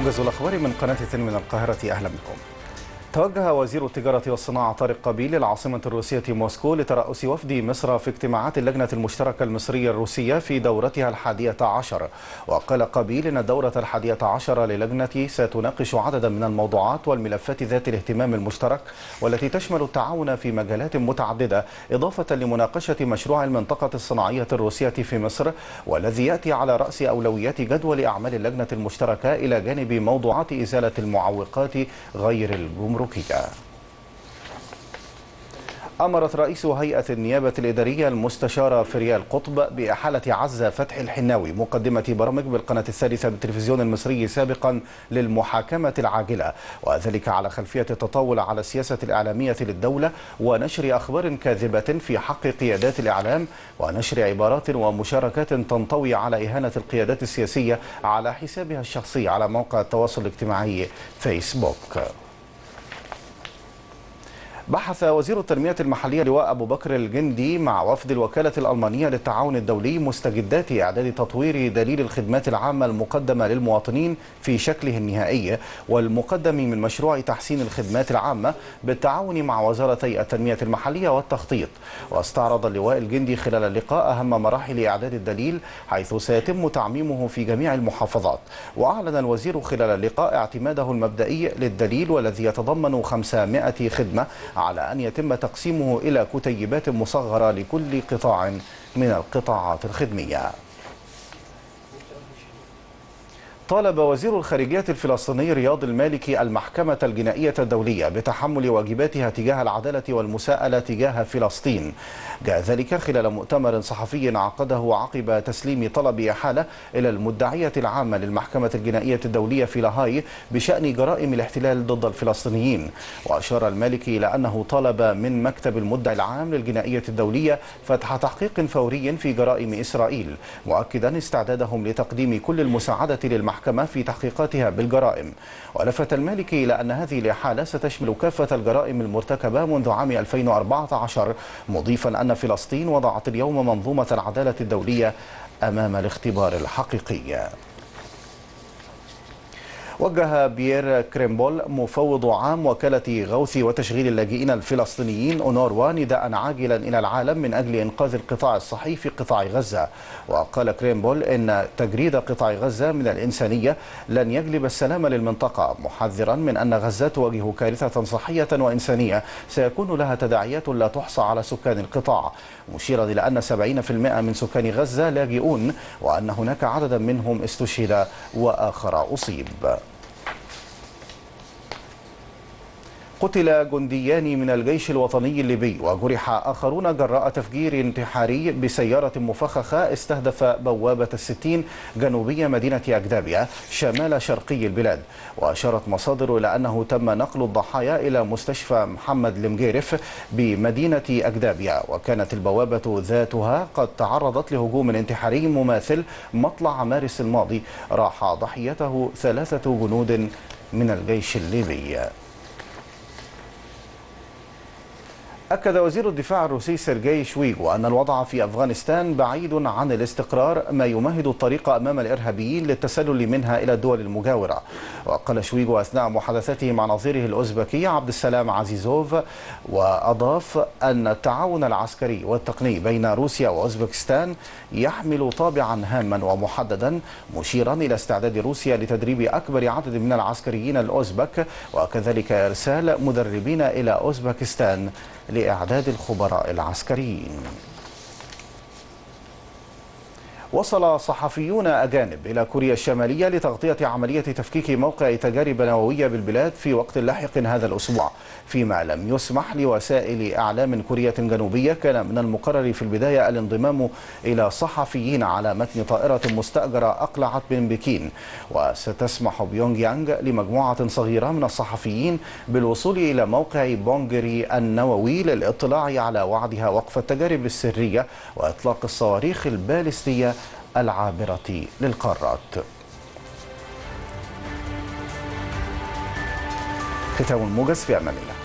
موجز الأخبار من قناة من القاهرة، أهلا بكم. توجه وزير التجارة والصناعة طارق قابيل للعاصمة الروسية موسكو لترأس وفد مصر في اجتماعات اللجنة المشتركة المصرية الروسية في دورتها 11. وقال قابيل إن الدورة 11 للجنة ستناقش عددا من الموضوعات والملفات ذات الاهتمام المشترك، والتي تشمل التعاون في مجالات متعددة، إضافة لمناقشة مشروع المنطقة الصناعية الروسية في مصر، والذي يأتي على رأس أولويات جدول أعمال اللجنة المشتركة، إلى جانب موضوعات إزالة المعوقات غير الجمركية. أمرت رئيس هيئة النيابة الإدارية المستشارة فريال قطب بإحالة عزة فتحي الحناوي مقدمة برامج بالقناة الثالثة بالتلفزيون المصري سابقا للمحاكمة العاجلة، وذلك على خلفية التطاول على السياسة الإعلامية للدولة ونشر أخبار كاذبة في حق قيادات الإعلام، ونشر عبارات ومشاركات تنطوي على إهانة القيادات السياسية على حسابها الشخصي على موقع التواصل الاجتماعي فيسبوك. بحث وزير التنمية المحلية لواء أبو بكر الجندي مع وفد الوكالة الألمانية للتعاون الدولي مستجدات إعداد تطوير دليل الخدمات العامة المقدمة للمواطنين في شكله النهائي والمقدم من مشروع تحسين الخدمات العامة بالتعاون مع وزارتي التنمية المحلية والتخطيط. واستعرض اللواء الجندي خلال اللقاء أهم مراحل إعداد الدليل، حيث سيتم تعميمه في جميع المحافظات. وأعلن الوزير خلال اللقاء اعتماده المبدئي للدليل، والذي يتضمن 500 خدمة، على أن يتم تقسيمه إلى كتيبات مصغرة لكل قطاع من القطاعات الخدمية. طالب وزير الخارجية الفلسطيني رياض المالكي المحكمة الجنائية الدولية بتحمل واجباتها تجاه العدالة والمساءلة تجاه فلسطين. جاء ذلك خلال مؤتمر صحفي عقده عقب تسليم طلب إحالة إلى المدعية العامة للمحكمة الجنائية الدولية في لاهاي بشأن جرائم الاحتلال ضد الفلسطينيين. وأشار المالكي إلى أنه طلب من مكتب المدعي العام للجنائية الدولية فتح تحقيق فوري في جرائم إسرائيل، مؤكدا استعدادهم لتقديم كل المساعدة للمحكمة في تحقيقاتها بالجرائم. ولفت المالكي إلى أن هذه الإحالة ستشمل كافة الجرائم المرتكبة منذ عام 2014، مضيفا أن فلسطين وضعت اليوم منظومة العدالة الدولية أمام الاختبار الحقيقي. وجه بيير كريمبول مفوض عام وكالة غوث وتشغيل اللاجئين الفلسطينيين أونروا نداء عاجلا إلى العالم من أجل إنقاذ القطاع الصحي في قطاع غزة. وقال كريمبول إن تجريد قطاع غزة من الإنسانية لن يجلب السلام للمنطقة، محذرا من أن غزة تواجه كارثة صحية وإنسانية سيكون لها تداعيات لا تحصى على سكان القطاع، مشيرا إلى أن 70% من سكان غزة لاجئون، وأن هناك عددا منهم استشهد وآخر أصيب. قتل جنديان من الجيش الوطني الليبي وجرح آخرون جراء تفجير انتحاري بسيارة مفخخة استهدف بوابة الستين جنوبية مدينة أجدابيا شمال شرقي البلاد. وأشارت مصادر إلى أنه تم نقل الضحايا إلى مستشفى محمد المجيرف بمدينة أجدابيا، وكانت البوابة ذاتها قد تعرضت لهجوم انتحاري مماثل مطلع مارس الماضي راح ضحيته 3 جنود من الجيش الليبي. أكد وزير الدفاع الروسي سيرجي شويغو أن الوضع في أفغانستان بعيد عن الاستقرار، ما يمهد الطريق أمام الإرهابيين للتسلل منها إلى الدول المجاورة. وقال شويغو أثناء محادثته مع نظيره الأوزبكي عبد السلام عزيزوف، وأضاف أن التعاون العسكري والتقني بين روسيا وأوزبكستان يحمل طابعا هاما ومحددا، مشيرا إلى استعداد روسيا لتدريب أكبر عدد من العسكريين الأوزبك، وكذلك إرسال مدربين إلى أوزبكستان لإعداد الخبراء العسكريين. وصل صحفيون أجانب إلى كوريا الشمالية لتغطية عملية تفكيك موقع تجارب نووية بالبلاد في وقت لاحق هذا الأسبوع، فيما لم يسمح لوسائل إعلام كوريا الجنوبية. كان من المقرر في البداية الانضمام إلى صحفيين على متن طائرة مستأجرة أقلعت من بكين، وستسمح بيونغ يانغ لمجموعة صغيرة من الصحفيين بالوصول إلى موقع بونجري النووي للاطلاع على وعدها وقف التجارب السرية وإطلاق الصواريخ البالستية العابرة للقارات. ختام الموجز، في أمان الله.